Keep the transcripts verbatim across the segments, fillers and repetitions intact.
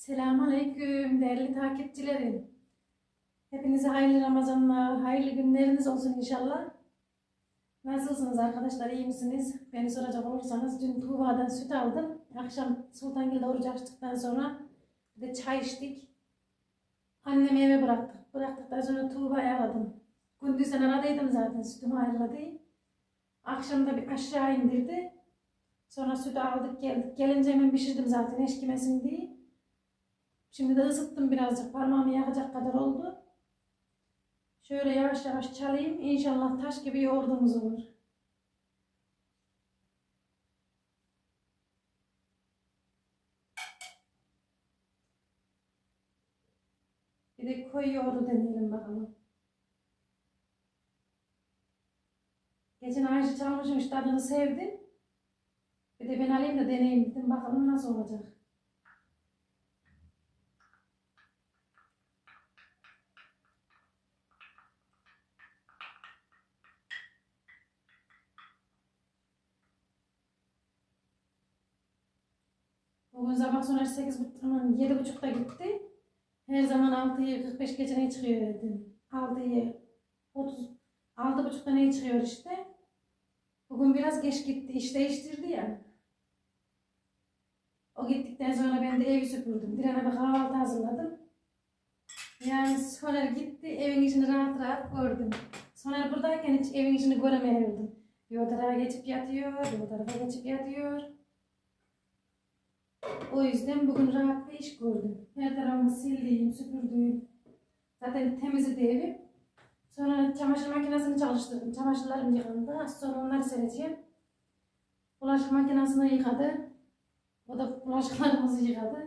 Selamünaleyküm değerli takipçilerim. Hepinize hayırlı Ramazanlar, hayırlı günleriniz olsun inşallah. Nasılsınız arkadaşlar, iyi misiniz? Beni soracak olursanız dün Tuğba'dan süt aldım. Akşam Sultangil'de oruç açtıktan sonra bir de çay içtik. Annemi eve bıraktık. Bıraktıktan sonra Tuğba'yı aradım. Gündüzden aradıydım zaten, sütümü ayırladı. Akşam da bir aşağı indirdi. Sonra sütü aldık geldik. Gelince hemen pişirdim zaten eşkimesin diye. Şimdi de ısıttım birazcık. Parmağımı yakacak kadar oldu. Şöyle yavaş yavaş çalayım. İnşallah taş gibi yoğurdumuz olur. Bir de koyu yoğurdu deneyelim bakalım. Geçen Ayşe çalmışmış, tadını sevdim. Bir de ben alayım da deneyeyim dedim. Bakalım nasıl olacak. Bugün sabah sonra sekiz buçuk, yedi buçukta gitti. Her zaman altıyı kırk beş geçe ne çıkıyor dedim. altıyı otuz, altı buçukta ne çıkıyor işte. Bugün biraz geç gitti. İş değiştirdi ya. O gittikten sonra ben de evi süpürdüm. Diren'e bir kahvaltı hazırladım. Yani Soner gitti. Evin içini rahat rahat gördüm. Soner buradayken hiç evin içini göremiyordum. Bir o tarafa geçip yatıyor. Bir o tarafa geçip yatıyor. O yüzden bugün rahat bir iş gördüm. Her tarafımı sildim, süpürdüm. Zaten temizdi evim. Sonra çamaşır makinesini çalıştırdım. Çamaşırlarım yıkandı. Az sonra onları sereceğim. Bulaşık makinesini yıkadı. O da bulaşıklarımızı yıkadı.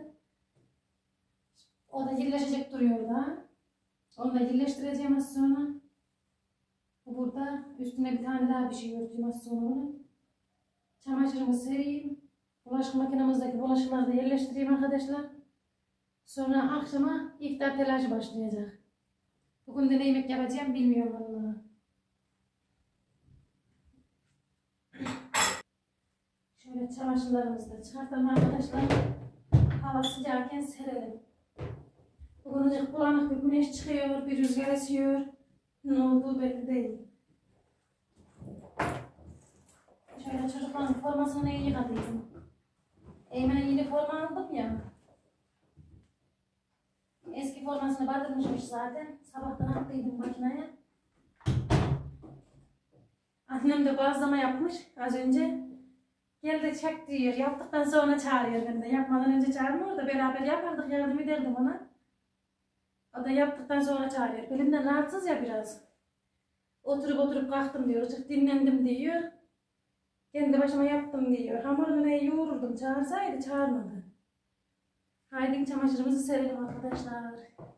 O da yerleşecek duruyor da. Onu da yerleştireceğim az sonra. Bu burada. Üstüne bir tane daha bir şey örteyim az sonra onu. Çamaşırımı sereyim. Bulaşık makinemizdeki bulaşıkları da yerleştireyim arkadaşlar. Sonra akşama iftar telaşı başlayacak. Bugün de ne yemek yapacağım bilmiyorum vallahi. Şöyle çamaşırlarımızı da çıkartalım arkadaşlar. Hava sıcakken serelim. Bugün azıcık bulanık bir güneş çıkıyor, bir rüzgar esiyor. Ne olduğu belli değil. Şöyle çocukların formasını iyi yıkadıydım. Eymen'e yeni forma aldım ya. Eski formasını batırmışmış zaten. Sabahtan attıydım makineye. Annem de bazlama yapmış az önce. Gel de çek diyor. Yaptıktan sonra çağırıyor beni de. Yapmadan önce çağırmıyor da beraber yapardık, yardım ederdim ona. O da yaptıktan sonra çağırıyor. Belimden rahatsız ya biraz. Oturup oturup kalktım diyor. Çık dinlendim diyor. Kendi başıma yaptım diyor. Hamurunu ne yoğururdum. Çağırsaydı çağırmadı. Haydi çamaşırımızı serelim arkadaşlar.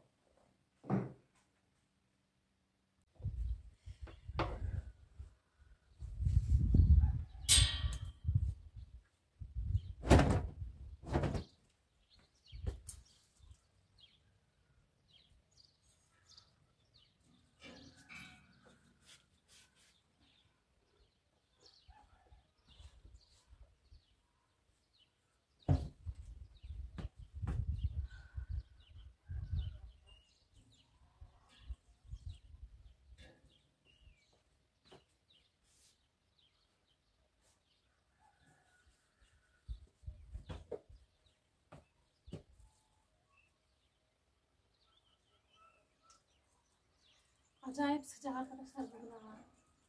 Acayip sıcak arkadaşlar bugün ama.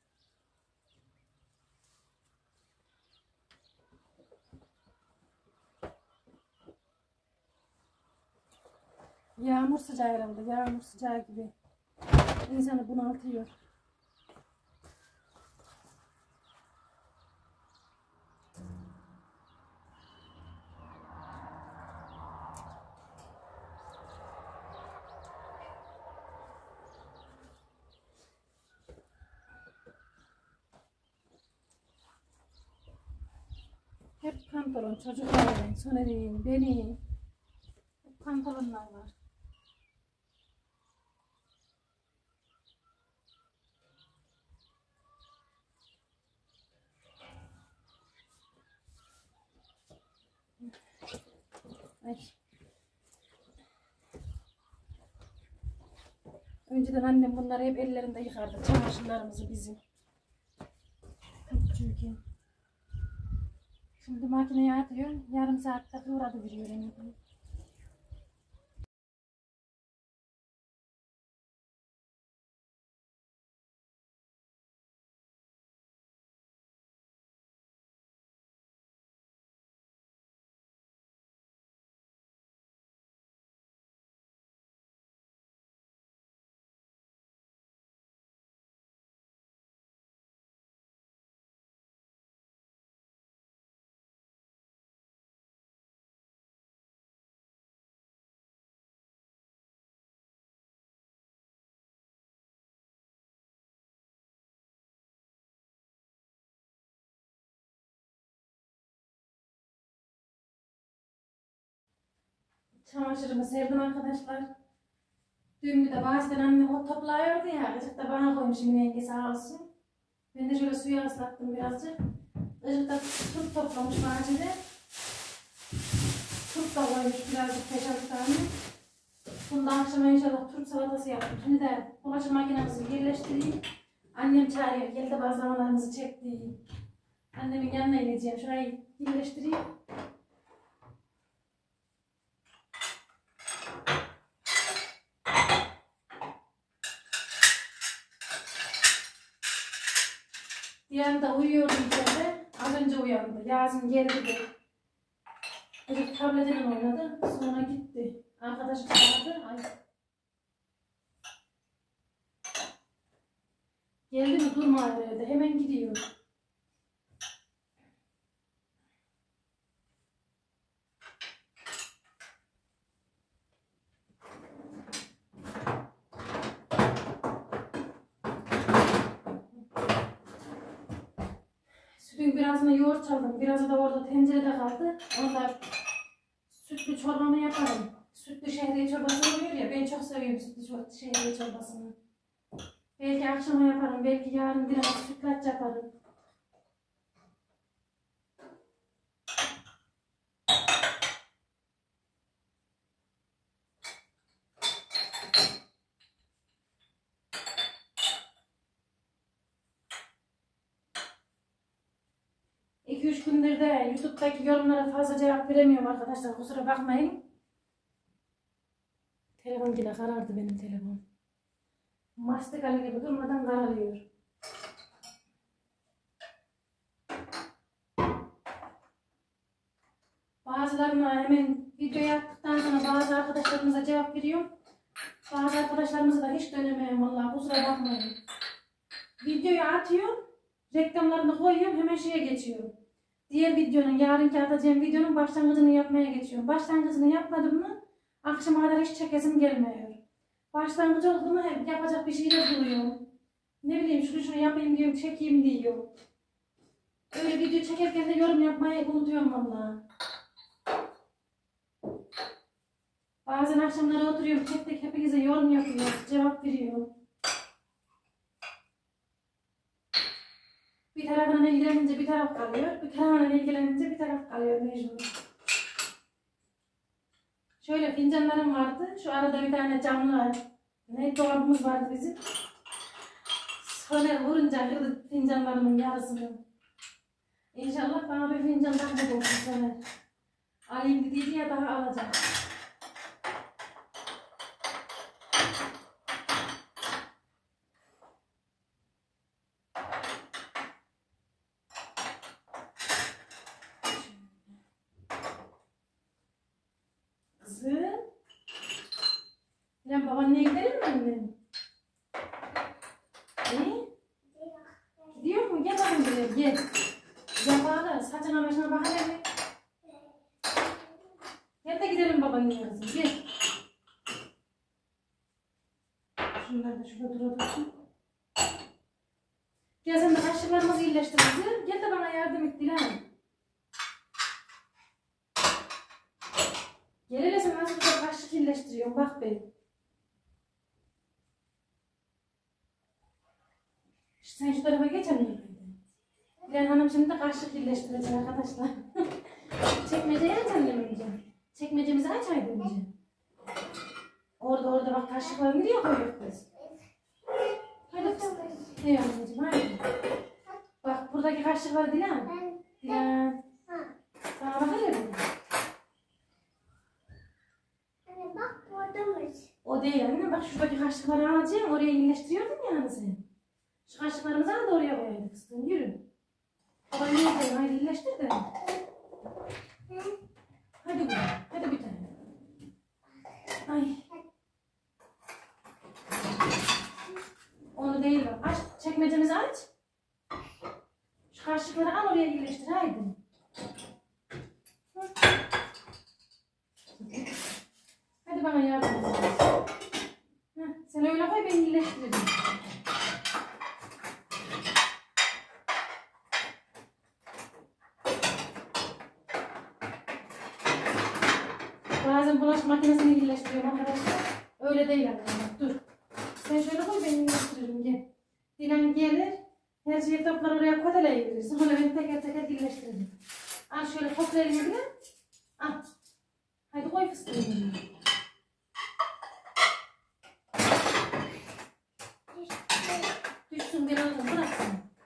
Yağmur sıcağı herhalde. Yağmur sıcağı gibi. İnsanı bunaltıyor. Hep pantolon, çocukların, Soner'in, benim. Hep pantolonlar var. Ay. önceden annem bunları hep ellerinde yıkardı. Çamaşırlarımızı bizim. Küçükken. Şimdi makineye atıyor. Yarım saatte kıvradı veriyor. Çamaşırımı serdim arkadaşlar. Dün bir de bahçeden annem o topluyordu ya. Azıcık da bana koymuş yine yenge sağ olsun. Ben de şöyle suya ıslattım birazcık. Azıcık da turp toplamış bahçede. Turp da koymuş birazcık beş altı tane. Bunda akşama inşallah turp salatası yaptım. Şimdi de bulaşık makinemizi yerleştireyim. Annem çağırıyor. Gel de bazlamalarımızı çek diye. Annemin yanına ineceğim. Şurayı yerleştireyim. Diğer de uyuyordu içeride. Az önce uyandı. Yazın geldi de. Çocuk tabletiyle oynadı. Sonra gitti. Arkadaşı çağırdı. Ay. Geldi mi durma evde. Hemen gidiyor. Sütün birazını yoğurt çaldım. Birazı da orada tencerede kaldı. Onu da sütlü çorbamı yaparım. Sütlü şehriye çorbası oluyor ya. Ben çok seviyorum sütlü şehriye çorbasını. Belki akşama yaparım. Belki yarın biraz sütlaç yaparım. iki üç gündür de YouTube'daki yorumlara fazla cevap veremiyorum arkadaşlar. Kusura bakmayın. Telefon yine karardı benim telefon. Mastikalı gibi durmadan kararıyor. Bazılarına hemen video yaptıktan sonra bazı arkadaşlarımıza cevap veriyorum. Bazı arkadaşlarımıza da hiç dönemiyorum vallahi, kusura bakmayın. Videoyu atıyorum, reklamlarını koyuyorum, hemen şeye geçiyorum. Diğer videonun, yarınki atacağım videonun başlangıcını yapmaya geçiyorum. Başlangıcını yapmadım mı akşama kadar hiç çekesim gelmiyor. Başlangıcı oldu mu hep yapacak bir şeyler buluyorum. Ne bileyim şunu şunu yapayım diyorum, çekeyim diyorum. Öyle video çekerken de yorum yapmayı unutuyorum vallahi. Bazen akşamları oturuyorum, tek tek hepinize yorum yapıyorum, cevap veriyorum. Bir tarafına ilgilenince bir taraf kalıyor, bir tarafına ilgilenince bir taraf kalıyor mecbur. Şöyle fincanlarım vardı, şu arada bir tane camlı ne dolabımız vardı bizim. Soner vurunca kırdı fincanlarımın yarısını. İnşallah bana bir fincandan da bulsun Soner. Alayım dediydi ya, daha alacağım. Kızım. Lan babaanneye gidelim mi annem? Ne? Gidiyor mu? Gel bakayım buraya, gel. Gel bana, saçına başına bak hele. Gel de gidelim babaanneye kızım, gel. Şunlar da şurada durabilirsin. Gel sen de kaşıklarımızı iyileştir kızım. Gel de bana yardım et Dilan. Gel hele, sen nasıl güzel kaşık iyileştiriyorsun, bak be. Sen şu tarafa geç annem. Dilan Hanım şimdi de kaşık iyileştirecek arkadaşlar. Çekmeceyi aç annem önce. Çekmecemizi aç haydi önce. Orada orada bak kaşıkları nereye koyuyoruz biz? Ne anneciğim haydi. Bak buradaki kaşıkları Dilan. Dilan. Sana bak hele bu. Anne bak buradaymış. O değil anne. Bak şuradaki kaşıkları alacağım. Oraya yerleştiriyordun yani sen. Şu kaşıklarımızı al da oraya koyalım kızım. Yürü. Baba niye koyayım? Haydi yerleştir de. Hadi bu. Hadi bir tane. Ay. Onu değil bak. Aç. Çekmecemizi aç. Şu kaşıkları al oraya yerleştir. Haydi. Hı. Hadi bana yardım et. Heh, sen öyle koy ben yerleştiririm. Bazen bulaşık makinesini birleştiriyorum arkadaşlar. Öyle değil arkadaşlar. Dur. Sen şöyle koy ben birleştiririm. Gel. Dilan gelir. Her şeyi toplar oraya koteleyebilirsin. Sonra ben teker teker birleştiririm. Al şöyle topla elini bile. Al. Hadi koy fıstığı. Düşsün ben alırım. Bıraksın.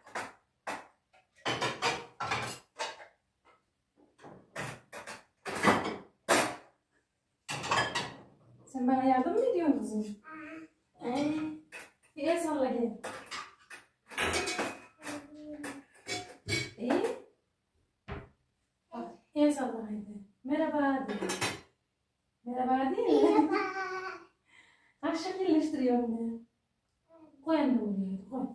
Sen bana yardım mı ediyorsun kızım? Ee, bir el salla gel. İyi. Bak, el salla haydi. Merhaba de. Merhaba değil mi? Kaşık birleştiriyorum ben. Koy anne buraya. Koy.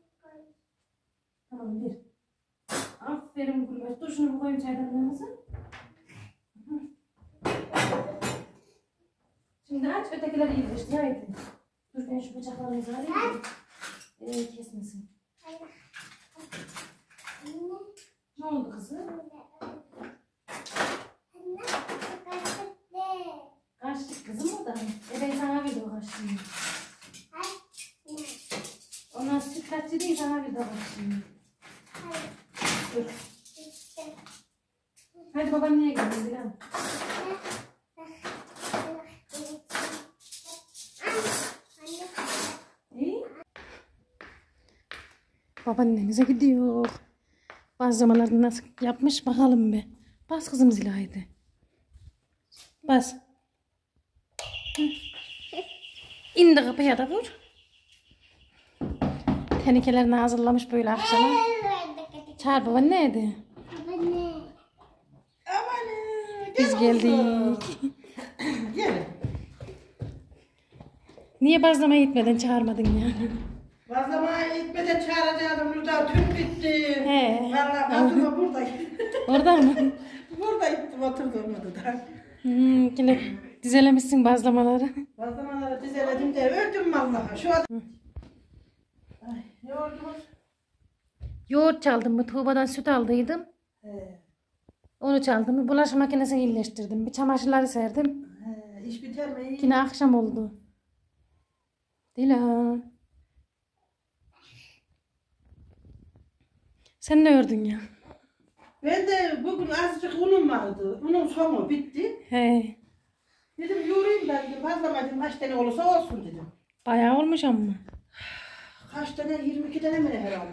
Tamam bir. Aferin Gülbaş. Dur şunu koyayım çaydanlığımıza. Şimdi aç ötekileri iyileştir. Haydi. Dur ben şu bıçaklarımızı alayım. Ee, kesmesin. Ne oldu kızım? Kaçtık kızım o da. E ben sana bir de o kaçtığını. Onlar sütlaççı değil sana bir de o kaçtığını. Dur. Hadi baban niye geldin Dilan? İyi. Babaannemize gidiyor. Bazı zamanlarda nasıl yapmış bakalım be. Bas kızım zili haydi. Bas. İndi kapıya da vur. Tenekelerini hazırlamış böyle akşama. Çağır babaanneydi. Biz geldik. Gelin. Niye bazlamaya gitmeden çağırmadın ya? Bazlamaya gitmeden çağıracaktım. Burada tüm bitti. He. Valla bazlama burada. Orada mı? Burada gittim oturdum da. Hmm, yine dizelemişsin bazlamaları. Bazlamaları dizeledim de öldüm vallahi. Şu adam. Ay, yoğurdumuz. Yoğurt çaldım mı? Tuğba'dan süt aldıydım. He. Onu çaldım. Bulaşık makinesini iyileştirdim. Bir çamaşırları serdim. He. İş biter mi? Yine akşam oldu. Dilan. Sen ne ördün ya? Ben de bugün azıcık unum vardı. Unun sonu bitti. He. Dedim yoğurayım ben dedim. Bazlama dedim kaç tane olursa olsun dedim. Bayağı olmuş ama. Kaç tane? yirmi iki tane mi ne herhalde?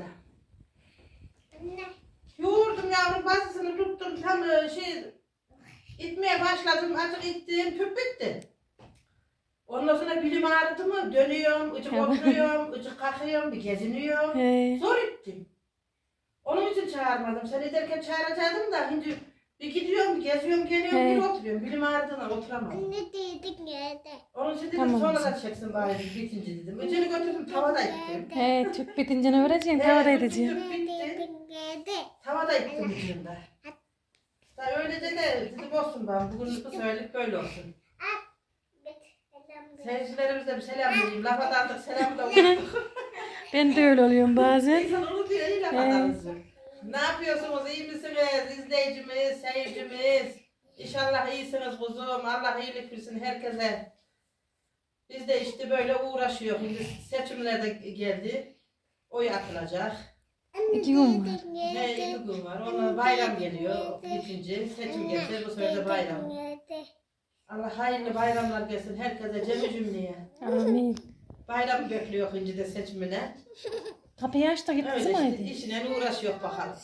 Yoğurdum yavrum bazısını tuttum tam e, şey itmeye başladım azıcık ittim tüp bitti. Ondan sonra bilim ağrıdı mı dönüyorum, ıcık oturuyorum, ıcık kalkıyorum, bir geziniyorum. He. Zor ittim. Onun için çağırmadım. Sen ederken çağıracaktım da şimdi bir gidiyorum, bir geziyorum, geliyorum, He. bir oturuyorum. Bilim ağrıdığından oturamadım. Anne dedik nerede? Onun için dedim Tamam. sonra da çeksin bari bitince dedim. Öcünü götürdüm tavada ittim. He, tüp bitince ne öğreceksin? Tavada edeceğim. Tüp bitti. Dedik nerede? Tavada ittim ucunda. Da öylece de dedim olsun ben. Bugün bu söyledik böyle olsun. Seyircilerimize bir selam vereyim. Lafa daldık selamı da unuttuk. Ben de öyle oluyorum bazen. İnsan unutuyor iyi lafa dalınca. Ne yapıyorsunuz? İyi misiniz? İzleyicimiz, seyircimiz. İnşallah iyisiniz kuzum. Allah iyilik versin herkese. Biz de işte böyle uğraşıyoruz. Şimdi seçimler de geldi. Oy atılacak. İki gün var. Ne iki gün var. Ona bayram geliyor. Bitince seçim gelecek. Bu sefer de bayram. Allah hayırlı bayramlar gelsin herkese cemi cümleye. Amin. Bayram bekliyor şimdi de seçimine. Kapıyı aç da git Öyle kızım işte haydi. işine uğraşıyor bakalım.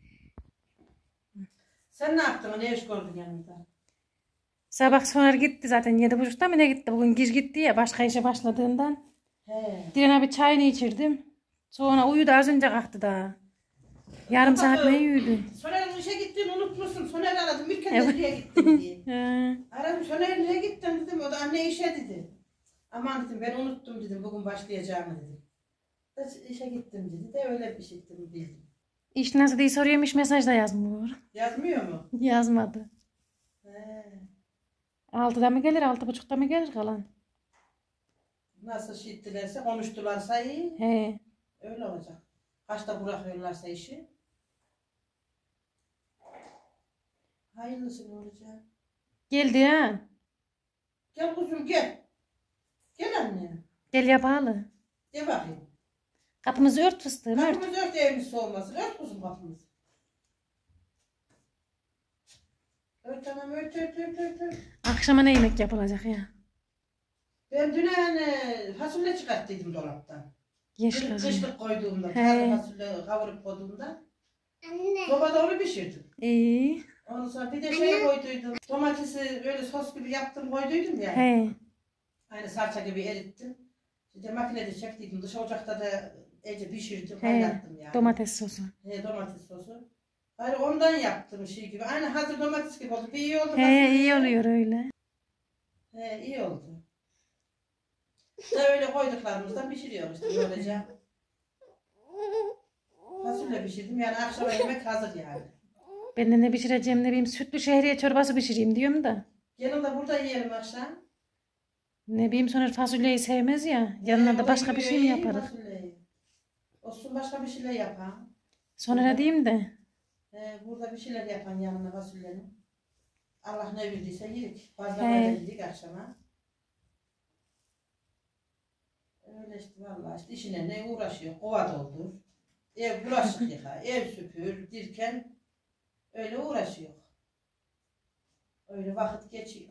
Sen ne yaptın? Ne iş gördün yanında? Sabah sonra gitti zaten yedi buçukta mı ne gitti? Bugün giz gitti ya başka işe başladığından. He. Diren abi çayını içirdim. Sonra uyudu az önce kalktı daha. Yarım saat ne uyudu? Soner'in işe gittiğini unutmuşsun. Soner aradım. Bir kere Evet. nereye gittin diye. He. Aradım Soner nereye gittin dedim. O da anne işe dedi. Aman dedim ben unuttum dedim. Bugün başlayacağımı dedim. Da işe gittim dedi. De öyle bir şey gittim bildim. İş nasıl diye soruyormuş mesajda yazmıyor. Yazmıyor mu? Yazmadı. He. Altıda mı gelir altı buçukta mı gelir kalan? Nasıl şey ettilerse konuştularsa iyi. He. Öyle olacak. Kaçta bırakıyorlarsa işi. Hayırlısı ne olacak? Geldi ya. Gel kuzum gel. Gel anne. Gel yapalı. Gel bakayım. Kapımızı ört fıstığım ört. Kapımız ört evimiz soğumasın. Ört kuzum kapımızı. Ört tamam ört ört ört ört. ört. Akşama ne yemek yapılacak ya? Ben dün hani fasulye çıkarttıydım dolaptan. Yeşil Kış- kızım. Kışlık koyduğumda, He. taze fasulye kavurup koyduğumda Anne. sobada onu pişirdim. İyi. Ondan sonra bir de şey koyduydum. Domatesi böyle sos gibi yaptım koyduydum ya. He. Aynı salça gibi erittim. İşte makinede çektiydim. Dış ocakta da iyice pişirdim, He. kaynattım yani. Domates sosu. He, domates sosu. Hayır ondan yaptım şey gibi. Aynı hazır domates gibi oldu. Bir iyi oldu. He fasulye. iyi oluyor öyle. He iyi oldu. Da öyle koyduklarımızdan pişiriyoruz işte böylece. Fasulye pişirdim yani akşama yemek hazır yani. Ben de ne pişireceğim ne bileyim sütlü şehriye çorbası pişireyim diyorum da. Gelin de burada yiyelim akşam. Ne bileyim sonra fasulyeyi sevmez ya. Yanına He, da o başka bir yiyor, şey mi iyi yaparız? fasulyeyi. Olsun başka bir şeyler yapan. Sonra ne diyeyim de. He, burada bir şeyler yapan yanına fasulyenin. Allah ne bildiyse yedik. He. Bazlamayla yedik akşama. Öyle işte vallahi işte işine ne uğraşıyor. Kova doldur. Ev bulaşık yıka, ev süpür derken öyle uğraşıyor. Öyle vakit geçiyor.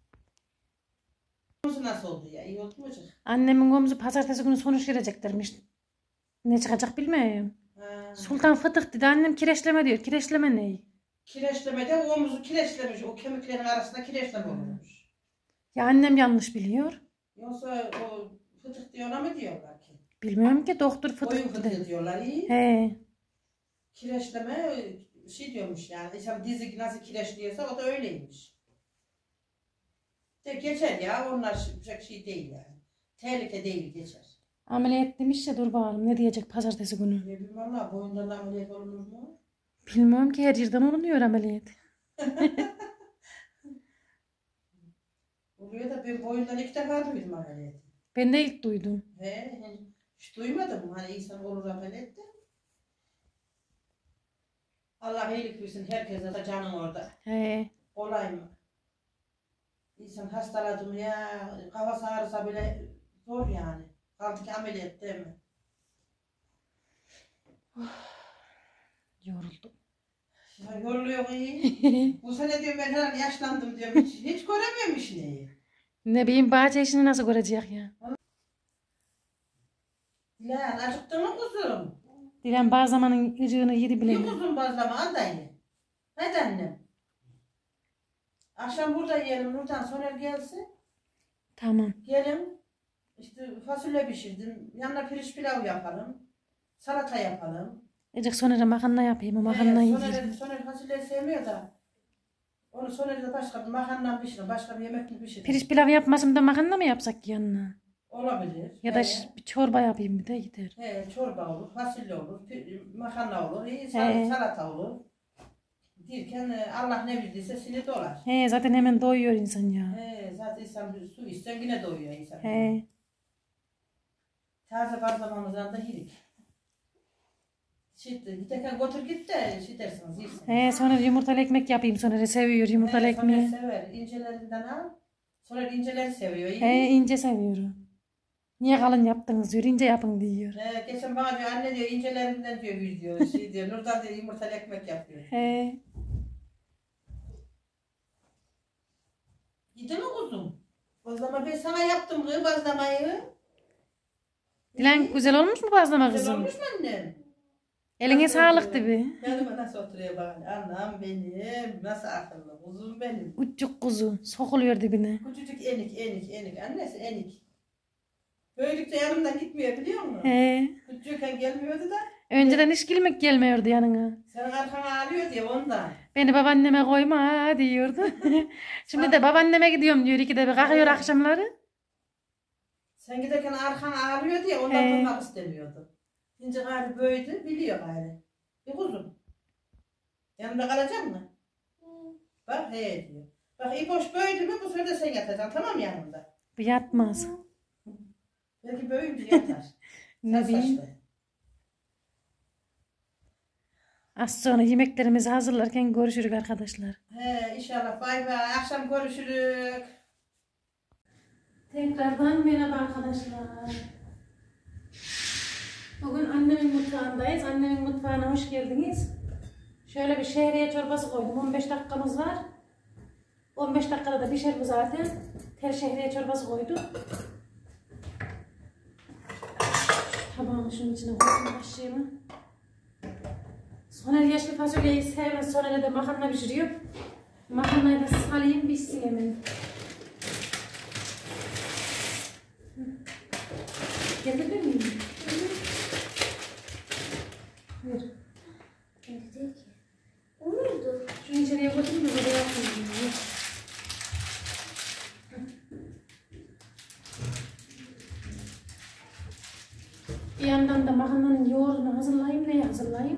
Nasıl oldu ya? İyi oldu mu cık? Annemin komuzu pazartesi günü sonuç vereceklermiş. Ne çıkacak bilmiyorum. Ha. Sultan fıtık dedi annem kireçleme diyor. Kireçleme ne? Kireçlemede omuzu kireçlemiş. O kemiklerin arasında kireçleme olmuş. Ya annem yanlış biliyor. Yoksa o fıtık diyor ona mı diyorlar ki? Bilmiyorum ki doktor Boyun fıtık fıtığı dedi. diyorlar iyi. He. Kireçleme şey diyormuş yani. İnsan dizi nasıl kireçliyorsa o da öyleymiş. De geçer ya. Onlar pek şey değil yani. Tehlike değil geçer. Ameliyat demiş ya dur bakalım ne diyecek pazartesi günü. Ne bileyim valla boyundan ameliyat olunur mu? Bilmiyorum ki her yerden olunuyor ameliyat. Oluyor da ben boyundan iki defa duydum ameliyatı. Ben de ilk duydum. He, hiç duymadım. Hani insan olur ameliyat da. Allah iyilik versin herkese de canın orada. He. Kolay mı? İnsan hastaladı mı ya kafası ağrısa bile zor yani. Kaldı ki ameliyat değil mi? Yoruldum. Ya yoruluyor iyi. Bu sene diyorum ben herhalde yaşlandım diyorum. Hiç, hiç göremiyorum işini. Ne bileyim bahçe işini nasıl görecek ya. Lan acıktın mı kuzum? Dilen bazı zamanın ıcığını yedi İyi bilemiyor. kuzum bazlama al da ye. Hadi annem. Akşam burada yiyelim. Nurdan Soner gelsin. Tamam. Gelin. İşte fasulye pişirdim. Yanına pirinç pilav yapalım. Salata yapalım. Ecek sonra makarna yapayım. O makarna Ee, yiyeyim. Soner, Soner fasulyeyi sevmiyor da. Onu Soner de başka bir makarna pişirin. Başka bir yemek mi pişirin? Pirinç pilav yapmasam da makarna mı yapsak ki yanına? Olabilir. Ya da He. ş- bir çorba yapayım bir de gider. He, çorba olur, fasulye olur, pi- makarna olur, iyi, He. sal- salata olur. Derken e, Allah ne bildiyse seni dolar. He zaten hemen doyuyor insan ya. He, zaten insan bir su içsen yine doyuyor insan. He. Taze bazlamamızdan da yedik. Şimdi giderken götür git de şey dersiniz, yersin. He sonra yumurtalı ekmek yapayım sonra seviyor yumurtalı He, Soner ekmeği. sever, incelerinden al. Soner inceleri seviyor, iyi. He ince seviyorum. Niye kalın yaptınız diyor ince yapın diyor. He, geçen bana diyor anne diyor incelerinden diyor bir diyor, şey diyor, Nurdan diyor yumurtalı ekmek yapıyor. He. Yedin mi kuzum? Bazlama ben sana yaptım kız bazlamayı. Dilan güzel olmuş mu bazlama Güzel kızım? olmuş mu annem? Eline Nasıl sağlık oturuyor? tabi. Yanıma nasıl oturuyor bak. Anam benim. Nasıl akıllı. Kuzum benim. Uçuk kuzu sokuluyor dibine. Küçücük enik enik enik. Annesi enik. Böylelikle yanımdan gitmiyor biliyor musun? He. Küçükken gelmiyordu da. Önceden hiç gelmek gelmiyordu yanına. Senin arkana ağrıyor diye ondan. Beni babaanneme koyma diyordu. Şimdi de babaanneme gidiyorum diyor. İkide bir kalkıyor Evet. akşamları. Sen giderken arkan ağrıyor diye ondan He. durmak istemiyordu. Şimdi gari böyleydi biliyor gari. Bir kuzum. Yanımda kalacak mı? Bak he diyor. Bak İboş böyleydi mi bu sefer de sen yatacaksın tamam mı yanımda? Bu yatmaz. Belki böyleydi yatar. Ne Sen bileyim. saçlı. Az sonra yemeklerimizi hazırlarken görüşürük arkadaşlar. He inşallah bay bay. Akşam görüşürük. Tekrardan merhaba arkadaşlar. Bugün annemin mutfağındayız. Annemin mutfağına hoş geldiniz. Şöyle bir şehriye çorbası koydum. on beş dakikamız var. on beş dakikada da pişer bu zaten. Tel şehriye çorbası koydum. Tabağımı şunun içine koydum kaşığımı. Soner yeşil fasulyeyi sevmez. Soner'e de makarna pişiriyor. Makarnayı da salayım pişsin hemen. Getirdin mi? Ver. Evde ki. O muydu? Şunu içeriye koyayım da böyle yapmayayım. Bir yandan da makarnanın yoğurdunu hazırlayayım. Neyi hazırlayayım?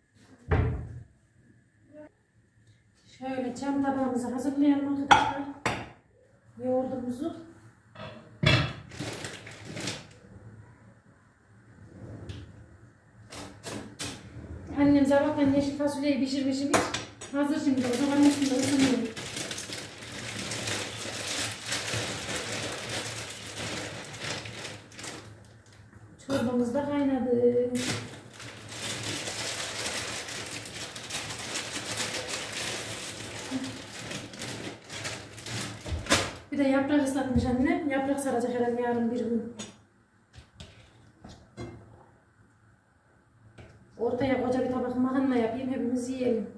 Şöyle cam tabağımızı hazırlayalım arkadaşlar. Yoğurdumuzu. Annem sabahtan yeşil fasulyeyi pişirmişim. Hazır şimdi o zaman üstünde ısınıyor. Çorbamız da kaynadı. Bir de yaprak ıslatmış annem. Yaprak saracak herhalde yarın bir gün. Ortaya koca bir tabak makarna yapayım, hepimiz yiyelim.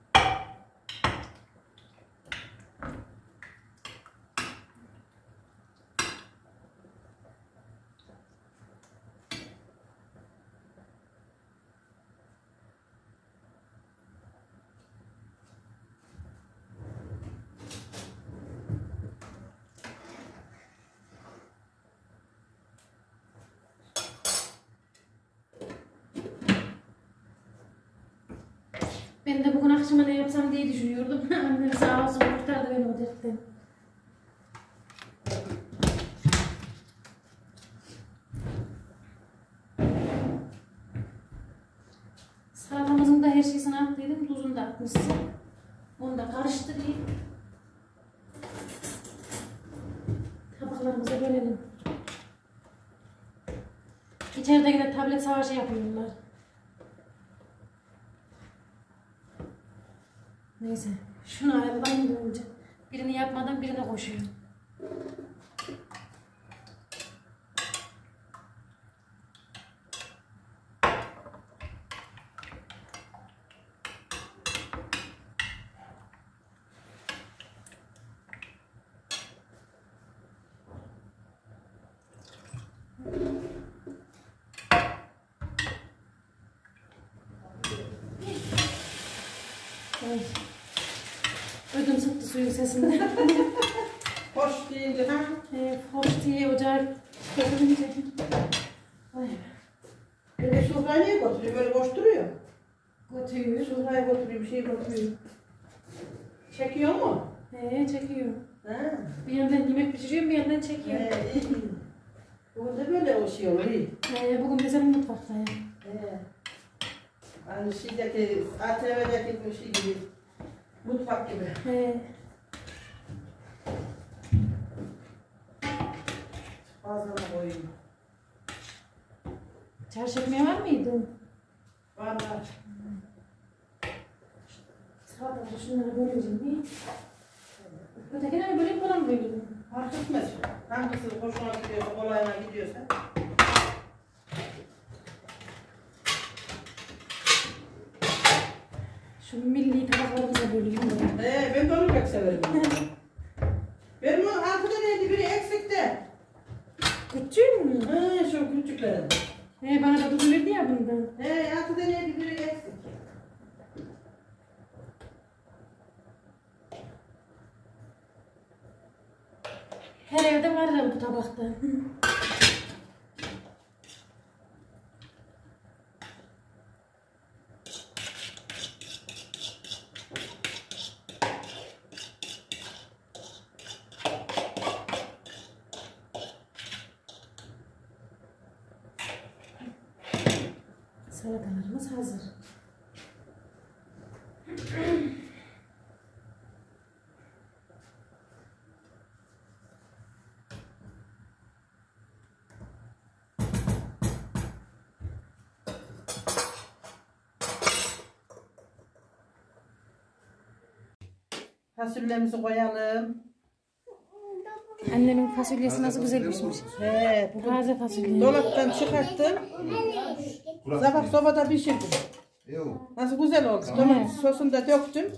Ben de bugün akşama ne yapsam diye düşünüyordum. Annem sağ olsun kurtardı beni o dertten. Salatamızın da her şeysini attıydım. Tuzunu da atmışsın. Onu da karıştırayım. Tabaklarımıza bölelim. İçeride yine tablet savaşı yapıyorlar. Neyse, şunu ayarlayayım da önce. Birini yapmadan birine koşuyorum. Ay. Ödüm sıktı suyun sesinden. Hoş deyince ha. e, hoş diye ocağı götürünce. Ay. Böyle sofrayı niye götürüyor? Böyle boş duruyor. Götürüyor. Sofrayı götürüyor, bir şey götürüyor. Çekiyor mu? He, çekiyor. Ha. Bir yandan yemek pişiriyorum, bir yandan çekiyor. He, iyi. Bugün de böyle o şey olur, iyi. He, bugün de senin mutfaktayım. He. Hani şeydeki, A T V'deki bir şey gibi. Mutfak gibi. He. Ağzına koyayım. Çarşı ekmeği var mıydı? Var var. Sağda şunları böleceğim. İyi. Ötekine mi böleyim, buna mı böleyim? Fark etmez. Hangisi hoşuna gidiyorsa, kolayına gidiyorsa. Şu milli tabaklarımıza bölüyorum da. Ee, ben de onu pek severim. Benim o altı taneydi biri eksikti. Küçük mü? Hı, şu küçüklerin. He bana da tuzu verdi ya bundan. He, altı taneydi biri eksik. Her evde var ya bu tabakta. Salatalarımız hazır. Fasulyemizi koyalım. Annemin fasulyesi nasıl güzel pişmiş. He, bu Taze fasulye. dolaptan çıkarttım. Sabah sobada pişirdim. Yok. Nasıl güzel oldu. Domates sosunu da döktüm.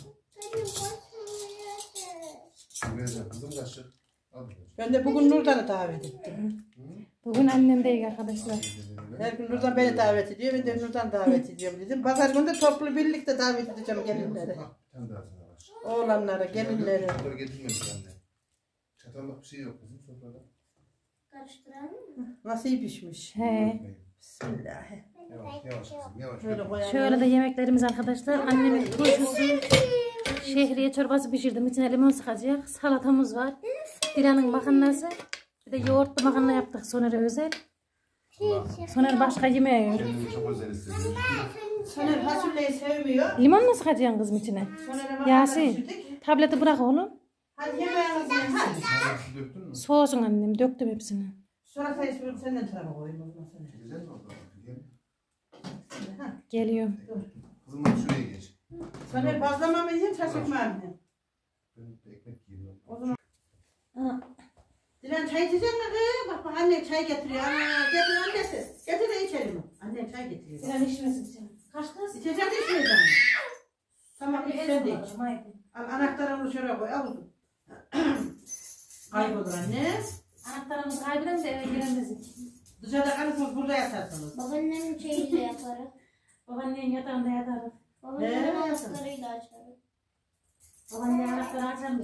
Vereceğim kızım kaçır. Al. Ben de bugün Nurdan'ı davet ettim. Bugün annem değil arkadaşlar. Her gün Nurdan beni davet ediyor. Ben de Nurdan davet ediyorum dedim. Pazar günü de toplu birlikte davet edeceğim gelinleri. Sen de ağzına baş. Oğlanları, gelinleri. Bunları getirmemiş anne. Çatallık bir şey yok kızım sofrada. Karıştıralım mı? Nasıl iyi pişmiş. He. Bismillah. Yavaş yavaş kızım yavaş. Şöyle koyalım. Şöyle de yemeklerimiz arkadaşlar. Annemin turşusu, şehriye çorbası pişirdim. İçine limon sıkacak. Salatamız var. Dilan'ın makarnası. Bir de yoğurtlu makarna yaptık Soner'e özel. Soner başka yemeği yok. Kendimi çok özel hissediyorum. Soner fasulyeyi sevmiyor. Limon mu sıkacaksın kızım içine? Soner'e makarna Yasin. pişirdik. Tableti bırak oğlum. Hadi yemeğinizi yiyin hadi. Narası döktün mü? Soğusun annem. Döktüm hepsini. Sonra sayı sürüp senden tarafa koyayım o zaman sana. Güzel mi oldu? Gel. Ha, Geliyor. Kızım bak şuraya geç. Soner bazlama mı yiyeyim şaşırtma mı? Ben de ekmek yiyeyim. O zaman. Aa, Dilan çay içecek mi kız? Bak bak anne çay getiriyor. Ana getir annesi. Getir de içelim. Anne çay getiriyor. Dilan içmesin içine. Kaç kız? İçecek mi içmeyecek mi? Tamam iç sen de iç. Haydi. Al anahtarını şuraya koy. Al uzun. Kaybolur anne. Anahtarımızı kaybeden de eve giremezik. Dışarıda kalırsınız burada yatarsınız. Babaannemin çayıyla yaparım. Babaannenin yatağında yatarız. Babaannemin Ne? ayaklarıyla açarım. Babaanne anahtarı açar mı?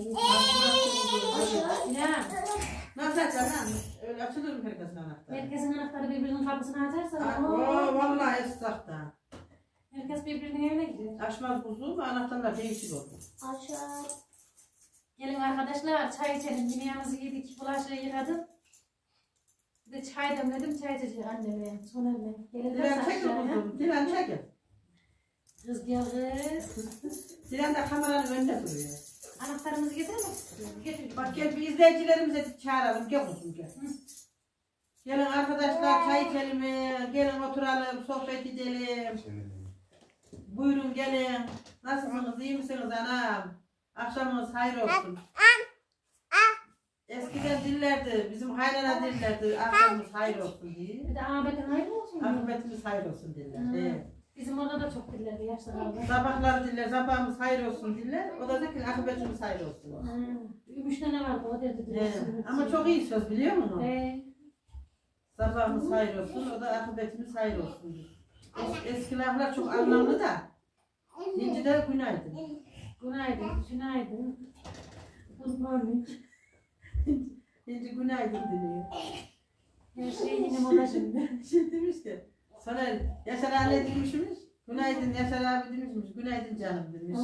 Ya. Nasıl açar lan? Öyle açılır mı herkesin anahtarı? Herkesin anahtarı birbirinin kapısını açarsa. Aa, Oo. Oo vallahi esnafta. Herkes birbirinin evine gidiyor. Açmaz kuzu anahtarlar değişik olur. Açar. Gelin arkadaşlar çay içelim. Yemeğimizi yedik. Bulaşığı yıkadım. Bir de çay demledim. Çay içecek anneme. Soner'le. Gelin Dilan çekil aşağıya. kuzum. Dilan çekil. Kız gel kız. Dilan da kameranın önünde duruyor. Anahtarımızı getiremek istiyor. Getir. Bak gel bir izleyicilerimize çağıralım. Gel kuzum gel. Gelin arkadaşlar çay içelim. Gelin oturalım. Sohbet edelim. Sevindim. Buyurun gelin. Nasılsınız? İyi misiniz anam? Akşamınız hayır olsun. Eskiden dillerdi. Bizim hayrana dillerdi. Akşamımız hayır olsun diye. Bir de Ahmet'in hayırlı olsun. Akıbetimiz hayır olsun diller. Hı. Evet. Bizim orada da çok dillerdi yaşlı kaldı. Sabahları diller, sabahımız hayır olsun diller. O da dedi ki akıbetimiz hayır olsun. Üç tane vardı o derdi. Evet. Ama çok iyi söz biliyor musun? Ee, Sabahımız hayır olsun, o da akıbetimiz hayır olsun diyor. Es eski laflar çok anlamlı da. İnci de günaydın. günaydın, günaydın. Good morning. İnci günaydın diyor. Her şey yine moda şimdi. Şimdi demiş ki, sonra Yaşar anne demişmiş, günaydın Yaşar abi demişmiş, günaydın canım demiş.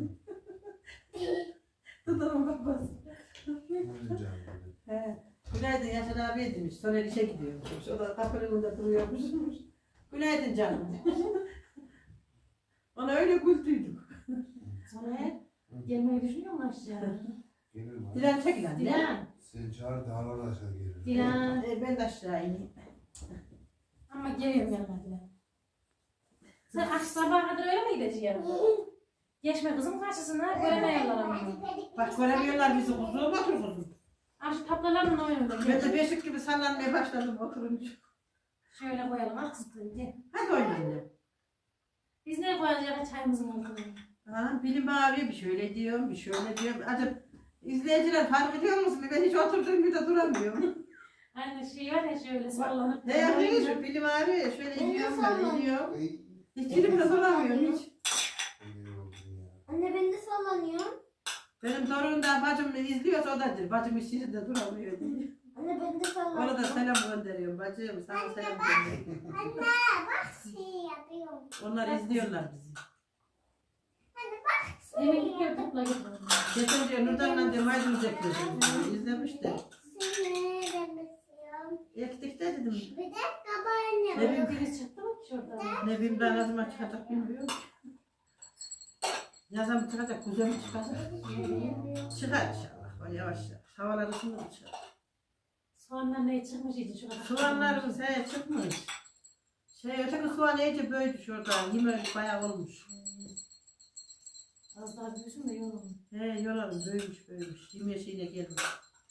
Tutalım babası. Buyurun canım. He, günaydın Yaşar abi demiş, sonra işe gidiyormuş. O da kapının önünde duruyormuş. Günaydın canım demiş. Ona öyle güldüydük. Sonra gelmeyi düşünüyor musun aşağı? Gelirim abi. Dilan çekil anne. Dilan, Sen çağır dağlara aşağı gelirim. Dilan. E, ben de aşağı ineyim. Ama geliyorum yanına Dilan. Sen akşam sabaha kadar öyle mi gideceksin? Geçme kızım karşısına, göremiyorlar ama. Bak göremiyorlar bizi kuzum, otur kuzum. Al şu tablolarla oynayalım. Ben de beşik gibi sallanmaya başladım oturunca. Şöyle koyalım, aksıtın gel. Hadi oyna anne. Biz ne koyacağız çayımızın altına? Ha, bilim abi bir şöyle diyorum, bir şöyle diyorum. Acaba izleyiciler fark ediyor musun? Ben hiç oturduğum bir de duramıyorum. Hani şey var ya şöyle sallanıp. Ne yapıyor şu bilim abi? Şöyle Ben de gidiyorum ben, sallanıyorum. gidiyorum. Ay, Hiç yerimde duramıyorum hiç. iyi oldun ya. Anne ben de sallanıyorum. Benim torunum bacım izliyorsa o dadır. Bacım hiç yerinde duramıyor diye. Anne ben de Ona da sallanıyorum. selam gönderiyorum. Bacım sana selam gönderiyorum. Anne bak şey yapıyorum. Onlar izliyorlar bizi. Yemek yiyor topla gidiyor. Geçen diyor Nurdan'la diyor maydanoz ekliyorsun. İzlemiş de. Seni de besliyorum. Ektik de dedim. Bir de babaannem. Ne bileyim, Orada biri çıktı mı ki şuradan? ne bileyim ben azıma çıkacak bilmiyorum. Yazan çıkacak, kuzen mi çıkacak? Çıkar inşallah. O yavaş yavaş. Havalar ısınır çıkar. Soğanlar ne çıkmış iyice şurada. Soğanlarımız he çıkmış. Şey öteki soğan iyice büyüdü şurada. Yemek bayağı olmuş. Az daha büyüsün de yoğun. He yolarım büyümüş büyümüş. Yemeğe şeyine gelmiş.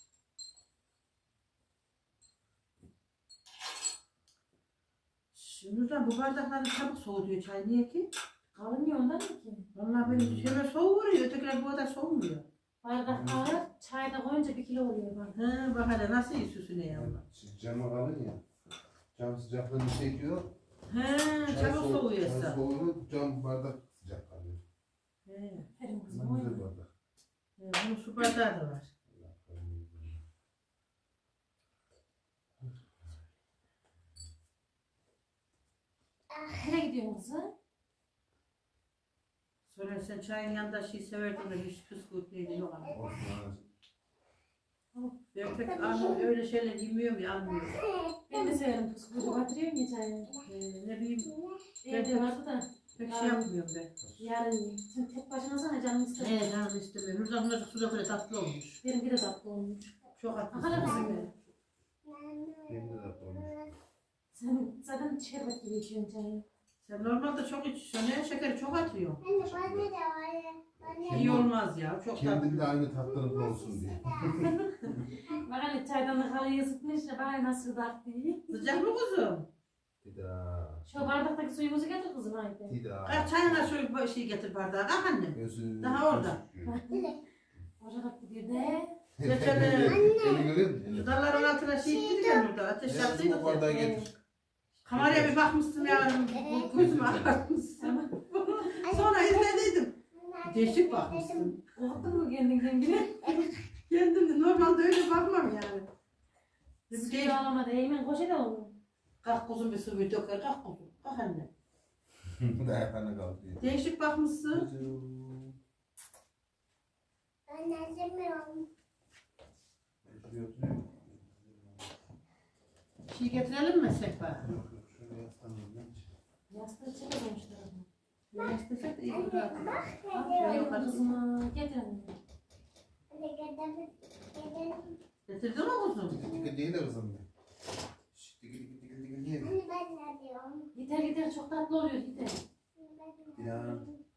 Şimdiden bu bardakları çabuk soğutuyor çay. Niye ki? Kalınıyor ondan mı ki? Vallahi benim hemen soğuvuruyor. Ötekiler bu kadar soğumuyor. Bardak ağır, çayda koyunca bir kilo oluyor bak. He bak hele nasıl iyi süsüne ya Allah. Cama kalın ya. Cam sıcaklığını çekiyor. He Çay çabuk soğuk- soğuyor çay esa. soğuyor, cam bardak sıcak kalıyor. He. Aferin kızım Bunun güzel oyna. bardak. He, bunun su bardağı da var. Allah kahretsin. Nereye gidiyorsun kızım? Sonra sen çayın yanında şey severdin de hiç püskürt neydi yok ama. Olsun anasını. Ben pek anlam öyle şeyler yemiyorum ya almıyorum. Ben de severim püskürtü batırıyorum ya çayı. Ee, ne bileyim Evde vardı da pek şey yapmıyorum ben. yarın yiyeyim. Sen tek başına sana canım ister. He canım istemiyorum. Buradan bunlar suda böyle tatlı olmuş. Benimki de tatlı olmuş. Çok tatlı. Aha kızım benim. Benim de tatlı olmuş. Sen zaten şerbet gibi içiyorsun çayı. Sen normalde çok içiyorsun. Ne şekeri çok atıyor. Anne bana da var. Bana İyi olmaz ya. Çok Kendim de tatlı. aynı tatlılık olsun diye. Bak hani çaydanlık halıyı ısıtmış ya bana nasıl tatlı. Sıcak mı kuzum? Dida. Şu bardaktaki suyumuzu getir kızım haydi. Dida. Kalk çayına şöyle bir şey getir bardağı. Kalk annem. Gözü. Daha orada. Ocak gidiyor de. Geçen Beni görüyor musun? şu dalların altına şey ettireceğim burada. Ateş Evet, bu yaptıydık bardağı ya. getir. Kameraya bir bakmıştım ya. Gözümü ağartmışsın. Sonra izlediydim. Değişik bakmışsın. Korktun mu kendin kendine? Kendim de normalde öyle bakmam yani. Bir Suyu şey, alamadı. Hemen koşu da olur. kalk kuzum bir su bir döker. Kalk kuzum. Kalk anne. Dayaklarına kalkıyor. Değişik bakmışsın. Kızım. Ben acımıyorum. Ben şuraya oturuyorum. Şey getirelim mi Sekba? Yok yok şöyle yaslanayım ben. Yastığı çekelim şu tarafa. Yastısak da iyi olur. Aferin kızıma. Getir anne. Anne gidelim. Gidelim. Getirdin mi kuzum? Dikkat dikkat değil de kızım. Şşt dikkat dikkat dikkat dikkat değil. Anne ben ne diyorum? Gider gider çok tatlı oluyor gider. Ya.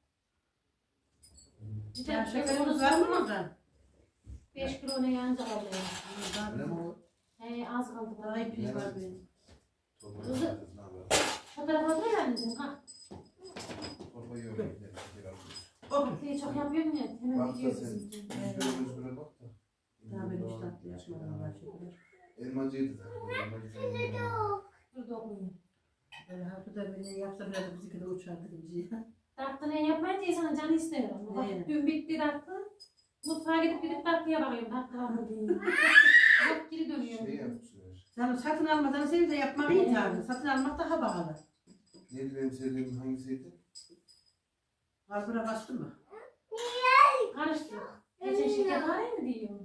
Gider. Ya Şekerimiz şekerimiz var mı oradan? beş kilo ne yanca kaldı ya. Öyle mi o? He az kaldı Daha bana. ipi var benim. Torbayı alacağız, ne yapalım? Şu tarafa otur ya anneciğim. Kalk. Torbayı yok. Gel, gel, al. Oh. Şey çok yapıyorum ya. Hemen Bak da gidiyor sen. bizim. Şöyle özgüre bak da. Daha ben hiç tatlı yapmadım. Allah şeker. Elmacıydı zaten. Elmacı sen. Dur dokuyayım. Böyle haftada beni yapsa biraz da bizimki de uçardı gibi. Tatlı ne yapmayınca insan canı istiyor. Bak Ne? dün bitti tatlı. Mutfağa gidip gidip tatlıya bakıyorum. Tatlı var mı diye. Yok geri dönüyorum. Şey yapmışlar. Canım satın almadan seni de yapmak iyi tabi. Satın almak daha pahalı. Neydi benim sevdiğim hangisiydi? Kalbura bastı mı? Karıştı. Geçen şeker var mı diyor.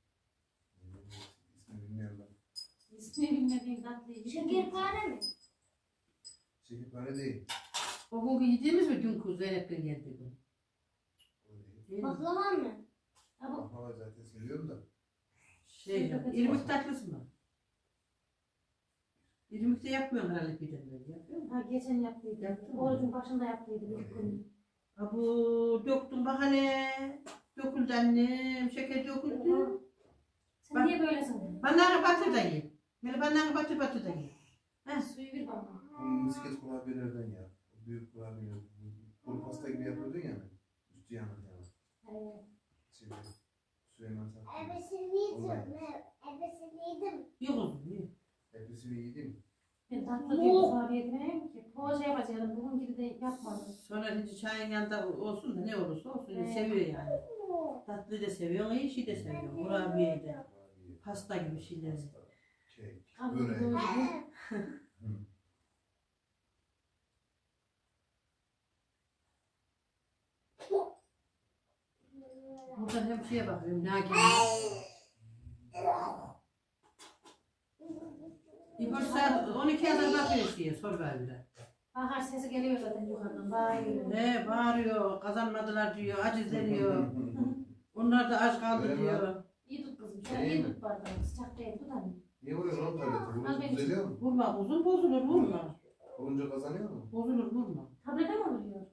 İsmini bilmiyorum ben. İsmini bilmediğin tatlıyı. Şekerpare mi? Şekerpare değil. O bugün yediğimiz mi dün kuzu Zeynep'ten geldi bu? O değil. Değil mi? Baklava mı? Ha bu Baklava zaten seviyorum da. Şey, irmik tatlısı mı? İrmik de yapmıyorsun herhalde bir de böyle yapıyor musun? ha, geçen yaptıydı. Yaptın mı? Orucun başında yaptıydı ilk gün. Ha bu döktüm bak hele. Döküldü annem, şeker döküldü. Sen Bak. niye böylesin? Bana batır da ye. Böyle bana batır batır da ye. Ha, suyu bir bana. Bu misket kurabiyelerden ya. Büyük kurabiyeler. Kuru pasta gibi yapıyordun ya. Üstü yanık yanık. Evet. Şimdi Süleyman Sattı. Ebesini yedim. Ebesini yedim. Yok oğlum yok. Hepsini yedim. Ben tatlı diye kurabiye edemeyim ki. Poğaça yapacaktım. Bugün gibi de yapmadım. Sonra hiç çayın yanında olsun da ne olursa olsun Evet. seviyor yani. Tatlıyı da seviyor, iyi şey de seviyor. Kurabiyeyi de. Pasta gibi şeyleri. Kek, Tatlı börek. böyle. Buradan hem şeye bakıyorum, ne hakim. Bir boş saat on ikiye kadar bakıyor şeye, Survivor'a. Bahar sesi geliyor zaten yukarıdan. Bağırıyor. Ne bağırıyor, kazanmadılar diyor, acizleniyor. Onlar da aç kaldı Öyle mi? diyor. İyi tut kızım. Şöyle iyi tut bardağı. Sıcak değil. Tut anne. Niye vuruyorsun oğlum tableti? Al Vurunca beni. düzeliyor mu? Vurma uzun bozulur, vurma. Vurunca kazanıyor mu? Bozulur, vurma. Tablete mi vuruyor?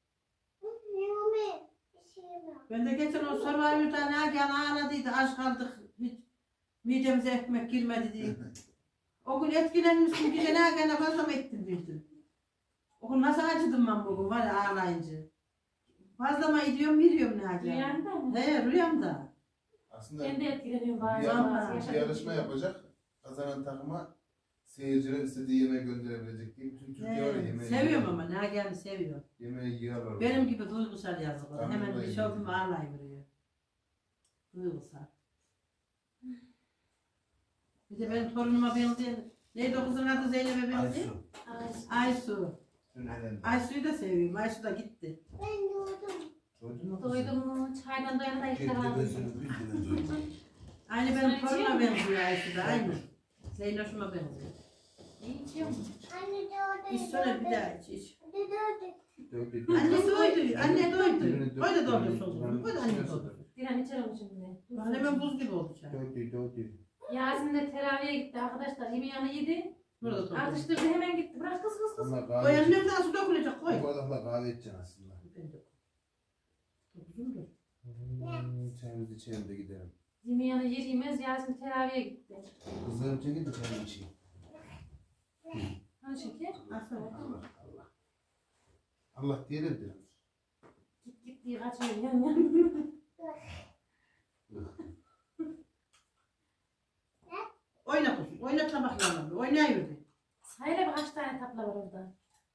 Yumi. Bir şey yok. Ben de geçen o Survivor'da Nagihan ağladıydı, aç kaldık. Hiç midemize ekmek girmedi diye. O gün etkilenmişsin, gece Nagihan'a fazla mı ettin bildin? O gün nasıl acıdım ben bugün var ya ağlayınca. Fazla mı ediyorum, veriyorum Nagihan'a. Rüyanda mı? He, rüyamda. Aslında Ben de etkileniyorum bir, bazen. yar- bazı bir yaşadığım yarışma şey. yapacak. Kazanan takıma seyirciler istediği yemeği gönderebilecek diye. Bütün Türkiye var ya He, yemeği. seviyorum yiyor. ama Nagihan'ı seviyor. Yemeği yiyorlar. Benim gibi duygusal yazıklar. Tamam, Hemen ben bir de şofüm yedim. ağlayıveriyor. Duygusal. Bir de benim torunuma benziyor. Neydi o kızın adı Zeynep'e benziyor? Aysu. Ay, Aysu. Tünelden. Aysu'yu da seviyorum. Aysu da gitti. Ben doğdum. Duydun mu? Doydum mu? Çaydan doyana da iftar Kekle aldım. gözünü büyütüne duydum. Aynı benim Sen içiyor torunuma musun? benziyor Aysu da. Aynı. Zeynoş'uma benziyor. İyi içiyor musun? Anne doğdu. İç sonra bir daha iç iç. Anne doğdu. Döktü. Anne doydu. Anne doydu. Birini Koy da döktü, doldur birini- solduğunu. Koy da birini anne içine doldur. Bir an içerim şimdi. Bak hemen buz gibi oldu çay. Döktü, döktü. Yasin de teraviye gitti arkadaşlar. Yemeğini yedi. Burada doldur. Atıştırdı hemen gitti. Bırak kız kız kız. Onlar Koy kahve annem daha su dökülecek koy. Bu bardakla kahve içeceksin aslında. Ben de. Uzundur. Hmm, çayımızı içelim de gidelim. Yemeğini yer yemez Yasin teraviye gitti. Kızlarım çekin de çayımı içeyim. Hani şeker? Aferin. Allah Allah. Allah diyelim de. Git git diye kaçıyor yan yan. Oyna kuzum. Oynatma bakayım. Oynayıverdi. Sayla bir kaç tane tatlı var orada.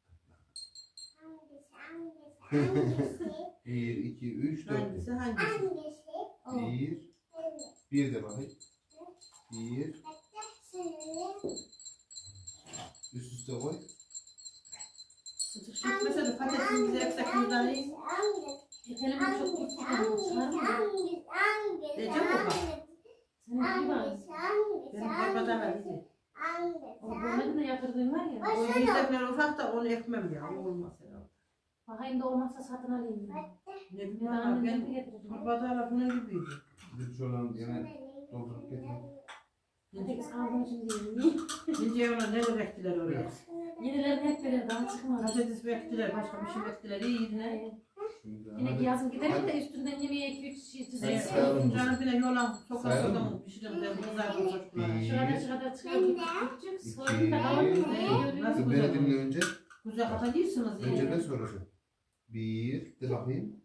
Hangisi? Hangisi? Hangisi? Bir, iki, üç, dört. Hangisi hangisi? Hangisi? Oh. Bir, Evet. bir de bakayım. Bir, Bekle. üst üste koy. Sıcak çekmese de patatesin bize eksak yüzden iyi. Elimi çok Hangisi? tuttum. Hangisi? Çıkar mı? Hangisi? Hangisi? Diyecek mi bak? Senin gibi var. Hangisi? Hangisi? Benim torbada var iyice. Hangisi? O böyle de yatırdığın var ya. Ay, O şöyle. yiyecekler ufak da onu ekmem ya. O olmaz herhalde. Bakayım da olmazsa satın alayım. ya. Ne Ben bileyim ama annemden ben getirdim. torbada lafının gibiydi. Bir şuradan yine doldurup getirin. Patates kaldım şimdi yiyeyim. Nince ona ne bektiler oraya. Yenilerini hep böyle daha çıkmadı. Patates bektiler, başka bir şey bektiler. İyi yediler. Şimdi Yine hadi. yazın gidelim de üstünden yemeğe iki üç şey Sen çizelim. sayalım. canım yine yolan sokak Sayalım sokak mı? pişirim ben kızardım çocuklara. Bir, Şu kadar şu kadar çıkıyor. Küçük küçük. Sonra da kalan iki, mı? Nasıl Dur, beni dinle önce. Güzel kata değilsiniz Önce ben yani. soracağım. Bir, de bakayım.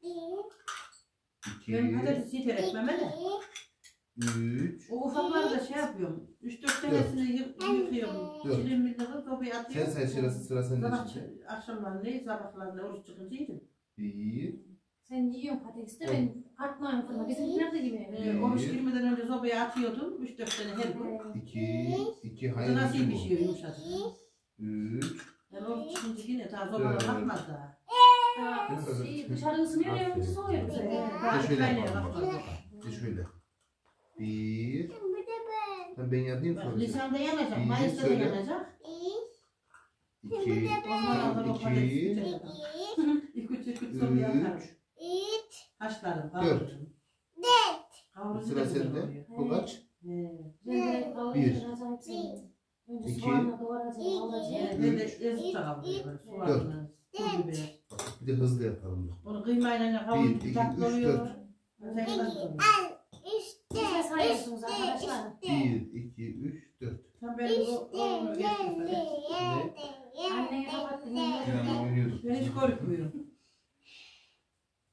İki, Ben patates yeter ekmeme de. üç. O ufakları da şey yapıyorum. Üç dört tanesini yık- yıkıyorum. Dört. Çilim bildiğini topuya Sen atıyorum. say sırası sıra sende Sabah şimdi. akşamlarında sabahlarında oruç çıkınca yedim. Bir, Sen yiyorsun patatesi de ben atmıyorum fırına. Bizimkiler de yemeğe. Ee, oruç girmeden önce sobaya atıyordum. Üç dört tane her gün. iki, iki Bu da hayır nasıl iki bu. pişiyor yumuşacık. Üç, Yani oruç çıkınca yine daha sobada Evet. bakmaz daha. Daha şey, dışarı ısınıyor ya önce soğuyor bize. Ee, Evet. Daha de bir şöyle kaynaya yapalım. bakmaz. De şöyle. Bir, Bir de ben. ben ben yapayım Bak, soracağım. Nisan'da yanacak, İyi, Mayıs'ta da söyle. yanacak. İki, İki, Onlardan o patates iki, yiyecek. iki, İki üç üç üç sobaya atarım. üç, Haşlarım, Dört. kavururum. dört. Kavurucu sıra da güzel sende. oluyor. Bu kaç? Ee, Ben de kavrayınca acayip seviyorum. Önce İki. soğanla doğrayacağım, alacağım. ee, ben de ezip de kavuruyorum. böyle Soğanla, pul biber. Bak, bir de hızlı yapalım. bak. Onu kıymayla Bir, iki, kavurunca tatlı üç, oluyor. dört. Özel İki, tatlı oluyor. İşte, Siz de sayıyorsunuz işte, arkadaşlar. işte. Bir, iki, üç, dört. Sen benim o onu İşte, geçtim. Anneye kapattın. Sinan'la oynuyorduk. Ben hiç korkmuyorum.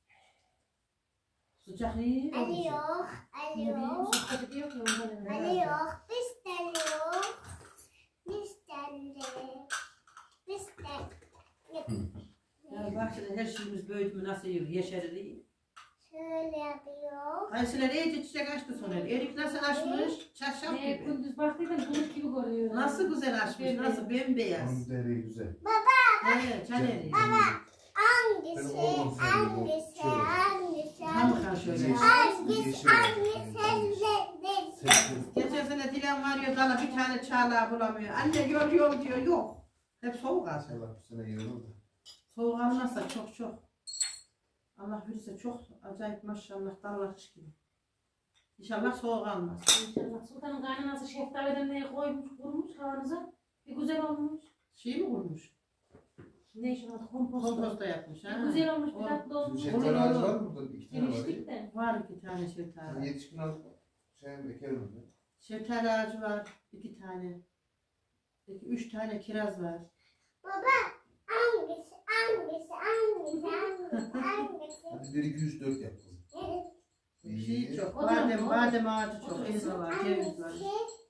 Sıcak iyi. Ali yok. Ali Ne bileyim yok. sohbet ediyor ki ondan öyle. Ali yok. Biz de yok. Biz de Biz de Ya bahçede her şeyimiz büyüdü mü nasıl yiyor? Yeşeri değil. şöyle yapıyor. Ayşeler iyice çiçek açtı sonra. Erik nasıl açmış? Çarşaf Ne gibi. gündüz baktıydım bulut gibi görüyor. Nasıl güzel açmış, nasıl bembeyaz. Onun dereyi güzel. Evet, can eriği. Hangisi? Ben oğlum sen Hangisi? şöyle. Hangisi? Tam bakan şöyle. Hangisi? Yeşil. Hangisi? Sen- Geçen sene Dilan varıyor dala bir tane çağlağı bulamıyor. Anne yol yol diyor, yok. Hep soğuk alsın. Allah bu sene iyi olur da. Soğuk almazsa çok çok. Allah verirse çok acayip maşallah dal akış gibi. İnşallah soğuk almaz. İnşallah Sultan'ın kaynanası şeftaliden neye koymuş, kurmuş havanıza. Bir güzel olmuş. Şey mi kurmuş? Ne işin adı? Komposto. Komposta yapmış ha. Bir güzel olmuş, bir O- tatlı olmuş. Şimdi şeftali ağacı var mı burada? İki tane var. Giriştik de. Var iki tane Ben şeftali. yetişkin alıp şey ekerim ben. Şeftali ağacı var iki tane. İki, üç tane kiraz var. Hangisi? Hangisi? Hangisi? Hangisi? Hangisi? Hadi bir iki üç dört yap kızım. Bir şey çok. O da- Badem, o da- badem ağacı çok. Elma var, ceviz var.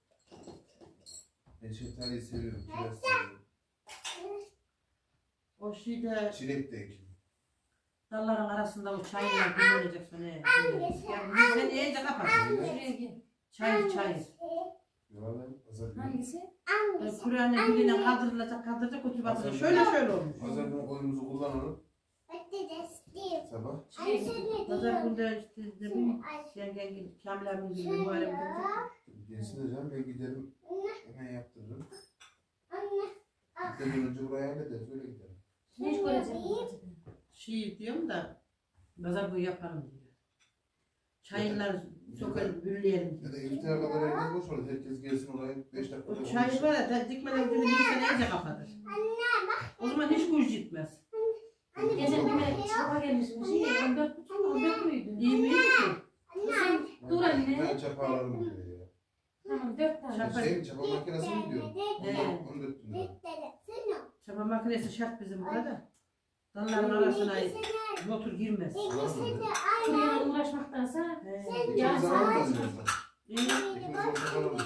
Ben şeftaliyi seviyorum. Kiraz seviyorum. O şeyde Çilek de ekim. dalların arasında o çaylar kullanacak ne? Ya sen iyice kapat. Şuraya gel. Çay, çay. Yalan pazar günü. Hangisi? Hangisi? Kur'an'ın birine kaldırılacak, kaldıracak, kutu bakacak. Şöyle şöyle olmuş. Pazar günü oyunumuzu kullanalım. Patates. Sabah. Şuraya gel. Pazar günde işte ne bileyim, yengen gibi, Kamil abinin gibi, Muharrem gibi. Gelsin de canım ben giderim. Hemen yaptırırım. Anne. Bir de gün önce buraya hallederiz. Öyle giderim. Ne iş göreceğim bu acaba? Şey diyorum da, pazar günü yaparım diyor. Çaylar sokalım, hülleyelim Ya da diyor. iftara kadar herkes boş olur. Herkes gelsin oraya beş dakika. O çay var ya, da dikmeden gibi bir iyice kapatır. O zaman hiç güç gitmez. Geçen bir melek çapa gelmişmiş. İyi, on dört buçuk mu, on dört müydü? İyi miydi ki? Kızım dur anne. Ben çapa alırım diyor ya. Tamam dört tane. Çapa- Şey çapa makinesi mi diyor? He. Onu dört bin lira. Çapa makinesi şart bizim burada. Dalların arasına motor girmez. Kuruyana uğraşmaktansa He. İkimiz Ya, alalım sen- diyorsun. İyi. İkimiz ortak alalım.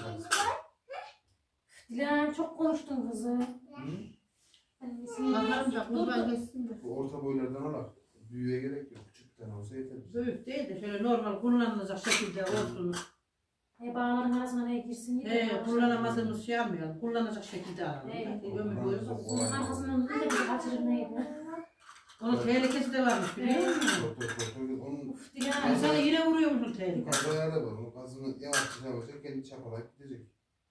Dilan çok konuştun kızı. Hı? Annesini Bakalım da kurban geçsin de. Bu orta boylardan alak. Büyüğe gerek yok. Küçük bir tane olsa yeter. bize. Büyük değil de şöyle normal kullanılacak şekilde olsun. E, bağların arasına ne girsin? He, kullanamadığımız şey almayalım. Kullanacak şekilde alalım. Evet. Ömür boyu. Bunun arkasından da bir kaçırır neydi? Onun tehlikesi de varmış biliyor musun? Orta orta onun Uf Dilan. İnsanı yine vuruyormuş o tehlike. yukarıda ayarı var. Onun gazını yavaşça yavaşça kendi çapalayıp gidecek.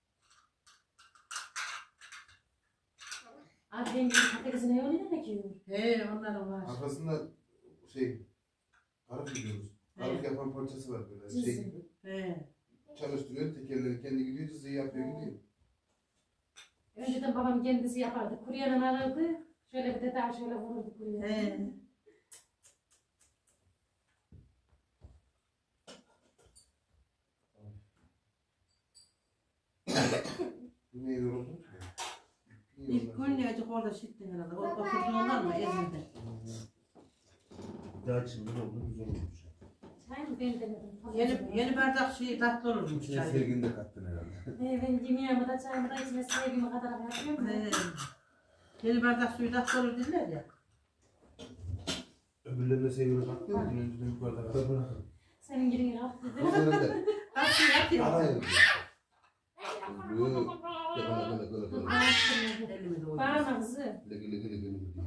Abi benim gibi patatesine yol ne demek yiyor? He, onların var. Arkasında şey karık gidiyoruz. Karık Evet. yapan parçası var böyle Cızı. şey gibi. He. Çalıştırıyor tekerleri kendi gidiyor cızıyı yapıyor gidiyor. Önceden babam kendisi yapardı. Kuruyanın alırdı. Şöyle bir de daha şöyle vururdu kuruyanı. He. Bu neye yoruldun ki? İlk gün ne acık orada şittin herhalde. O oturduğundan mı ezildi? Daha çılgın oldu güzel olmuş. Çay mı ben denedim. Yeni, yeni bardak şey tatlı olurmuş İçine çay. sevgini de kattın herhalde. He, ben yemeğimi da çayımı da içine sevgimi kadar yapıyorum. He. Yeni bardak suyu tatlı olur dediler ya. Öbürlerine sevgini kattın mı? Dün önceden yukarıda kattın. Senin gibi rahat dedim. Öbürlerine de. Tatlı yapıyor. Arayın. Yok. Yakala kala kala kala. Elimi de oynuyor. Bağırma kızı. Gele gele gele gele diyor.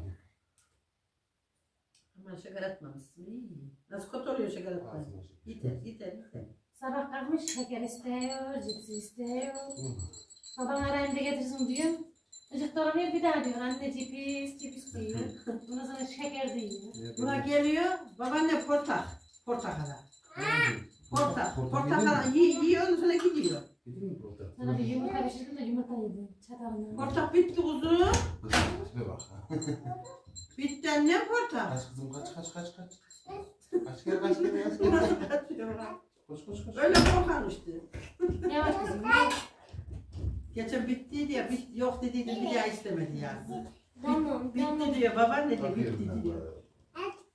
Aman şeker etmemişsin. İyi. Nasıl kötü oluyor şeker etmeyin? Ağzına şey. Yeter, yeter, yeter. Sabah kalkmış şeker istiyor, cipsi istiyor. Baban arayayım da getirsin diyor. Çocuk dolanıyor bir daha diyor. Anne cips, cips diyor. Bundan sonra şeker diyor. Buna geliyor, babaanne portak. Portakala. Portak. Portakala yiyor, yiyor, ondan sonra gidiyor. Yedin mi portak? Sana bir yumurta pişirdim de yumurta yedim. Çatalına. Portak bitti kuzum. Tipe bak. Bitti annem portak. Kaç kızım kaç kaç kaç kaç. Kaç kere kaç kere kaç kere. Nasıl kaçıyor lan? Koş koş koş. Öyle korkan işte. Yavaş kızım. Geçen bitti diye, bit, yok dediydi bir daha istemedi yani. Tamam, Bitti diyor, babaanne de Bakıyorum bitti ben diyor. bu arada.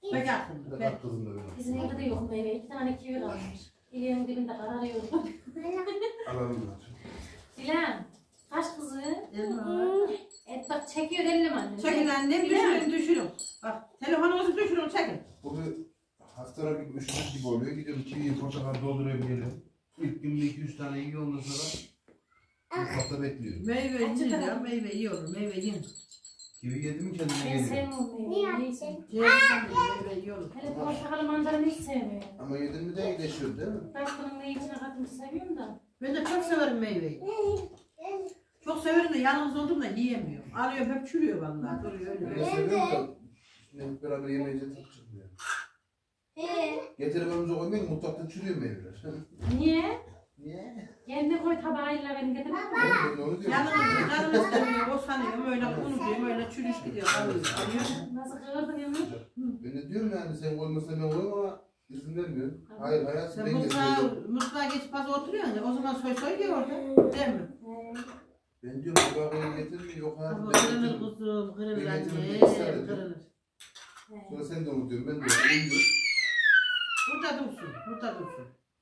Pek akıllı. Bir Pek. de kızım da benim. Bizim evde de yok meyve. İki tane kivi kalmış. İlerin dibinde kararıyordu. Alalım var. Dilan. Kaç kızı? Elma. Et bak çekiyor ellim anne. Çekin annem düşürün düşürün. Bak telefonunuzu düşürün çekin. Bu bir hastalar gibi üşüdük gibi oluyor. Gidiyorum kiviyi portakal dolduruyorum geliyorum. İlk günde iki üç tane yiyor ondan sonra mutfakta bekliyorum. Meyve yiyin ya meyve iyi olur meyve yiyin. Kivi yedim mi kendime Ben geliyor. sevmiyorum Ne meyveyi. yaptın? Neyse. Cevizden de meyve iyi olur. Hele portakalı mandalini hiç sevmiyorum. Ama yedim mi de iyileşiyor değil mi? Ben bunun ne içine katmış seviyorum da. Ben de çok severim meyveyi. Çok severim de yalnız oldum da yiyemiyorum. Alıyorum hep çürüyor vallahi. Duruyor Ben de öyle. seviyorum da şimdi hep beraber yemeyince tadı çıkmıyor. Getirip önümüze koymayın mutfakta çürüyor meyveler. Niye? Niye? Kendi koy tabağıyla beni getirmek mi? Ben de onu diyorum. Yalnız canım istemiyor. O sanıyorum öyle unutuyorum öyle çürüş gidiyor. Alıyor. Alıyor. Nasıl kırdın yanına? Ben de diyorum yani sen koymasa ben koyayım ama izin vermiyorsun. Hayır hayat Sen ben mutfağa, getiriyorum. mutfağa geçip fazla oturuyorsun ya. O zaman soy soy diyor orada. Değil mi? Ee, Ben diyorum bu koyayım getirmiyor yok hayatım Ama ben kırılır getiriyorum. kuzum. Kırılır Ben anne. getirmek ısrar ediyorum. Kırılır. ee. Sonra sen de onu diyorsun ben de onu diyorum. Burada dursun. Burada dursun.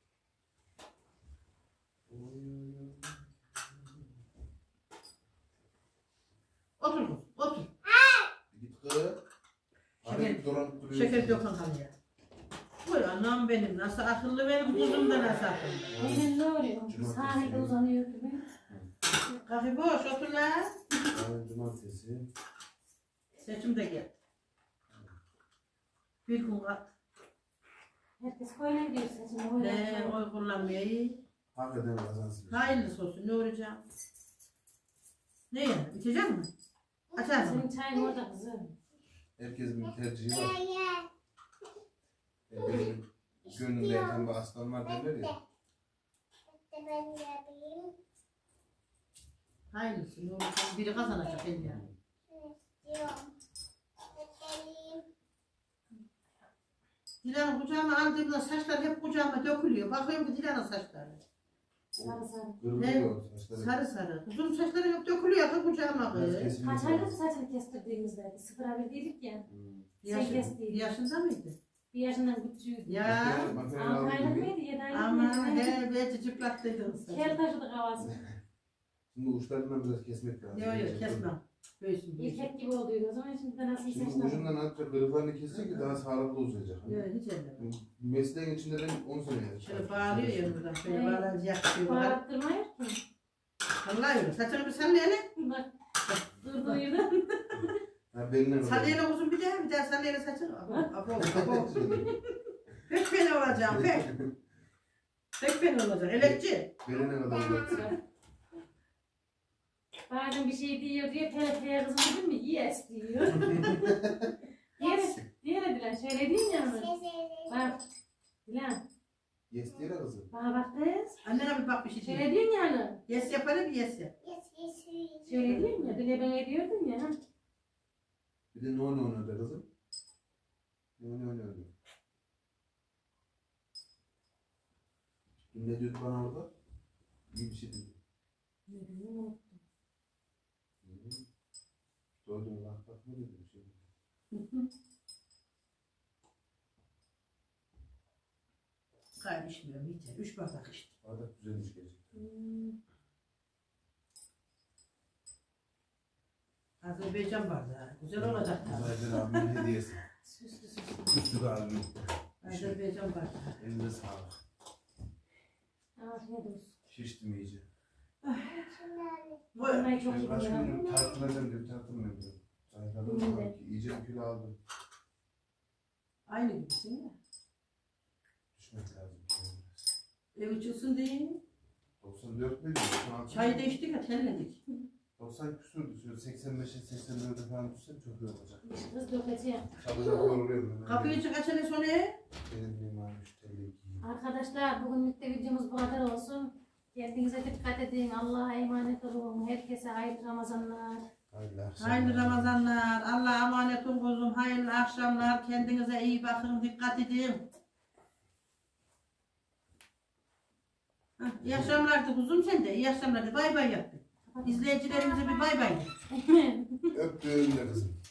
Otur kız. Otur. Git kız. Hani dolanıp duruyorsun. Şeker dökün halıya. Buyur anam benim. Nasıl akıllı benim kuzum da nasıl akıllı. Aynen ne oluyor? Cumartesi. Sahilde uzanıyor gibi. Kahve boş otur lan. Yarın cumartesi. Seçim de gel. Bir gün kal. Herkes koyuna gidiyor seçim. Ne oy kullanmaya iyi. Hakikaten kazansın. Hayırlısı olsun ne olacak? Ne yani? İçecek mi? Açar mı? Senin çayın orada kızım. Herkesin bir tercihi var. Yani benim gönlümde yatan bir aslan var derler ya. Hayırlısı ne olacak? Biri kazanacak el yani. Dilan'ın kucağıma aldığımda saçlar hep kucağıma dökülüyor. Bakıyorum ki Dilan'ın saçları. Sarı sarı. Kırılıyor saçları. Sarı sarı. Uzun saçları hep dökülüyor ki kucağıma. Biraz kız. kesilmiş Kaç aylık lazım. saçını kestirdiğimizde sıfıra verdiydik ya. Hmm. Sen Yaşı, kestiydin. yaşında mıydı? Bir yaşından küçüğüydü. Ya. Makine- makine Altı aldım aylık gibi. mıydı? Yedi aylık Ama mıydı? he belki çıplaktıydı. Kel taşıdı kafasını. Şimdi uçlarından biraz kesmek lazım. Yok yok kesmem. Böylesin böylesin. İrkek gibi oluyordu o zaman şimdi de nasıl Şimdi saçlar. ucundan atıp kırıklarını kesecek ki daha sağlıklı uzayacak. Hani Yok hiç elleme. mesleğin içinde ben on sene yaşadım. Şöyle bağırıyor ya buradan. Şöyle Evet. bağırınca yakışıyor. Bağırttırmıyor ki. Vallahi öyle. Saçını bir sallayalım. Bak. Durduğu yerden. Ha, benimle Sallayalım uzun bir daha. Bir daha sallayalım saçını. Abo abo abo. Pek fena olacağım pek. Pek fena olacak. Elekçi. Beline kadar uzat. Bazen bir şey diyor diye pere pere kızım dedim mi? Yes diyor. Diğer, diğer Dilan şöyle diyeyim ya mı? Bak. Dilan. Yes değil kızım. Bana bak kız. Annene bir bak bir şey Şöyle diyeyim. diyorsun yani. Yes yapalım yes yap. Şöyle diyeyim ya. Dile bana diyordun ya. Bir de no no no de kızım. No no no no. Ne diyordu bana orada? İyi bir şey dedi. Ne bileyim. Doğru bak bak ne dedi bir şey. dedi. Gayrı içmiyorum yeter. Üç bardak içtim. Bardak güzelmiş gerçekten. Hmm. Azerbaycan bardağı. Güzel olacak tabii. Zaten abimin hediyesi. Süslü süslü. Üstü de abimin. Azerbaycan bardağı. Elinde sağlık. Afiyet olsun. Şiştim iyice. Bu Vallahi çok Ben iyi kaç ya. gündür tartılacağım diye tartılmıyorum diyor. Zayıfladım İyi de. sanki. İyice bir kilo aldım. aynı gibisin ya. Düşmek lazım. Ev uçulsun diye. doksan dört miydi? doksan altı Çayı da mıydı? içtik ya terledik. doksan küsürdü. Şöyle seksen beşe seksen dörde falan düşsem çok iyi olacak. Kız dökeceğim. Çabucak yoruluyorum. ben. Kapıyı çık açalım sonra. Benim bir mani müşteriye giyeyim. Arkadaşlar bugünlük de videomuz bu kadar olsun. Kendinize dikkat edin. Allah'a emanet olun. Herkese hayırlı Ramazanlar. Hayırlı akşamlar. Hayırlı Ramazanlar. Allah'a emanet olun kuzum. Hayırlı akşamlar. Kendinize iyi bakın. Dikkat edin. Hah, iyi akşamlar da kuzum sen de. İyi akşamlar de. Bay bay yaptın. İzleyicilerimize bir bay bay. Öptüm de kızım.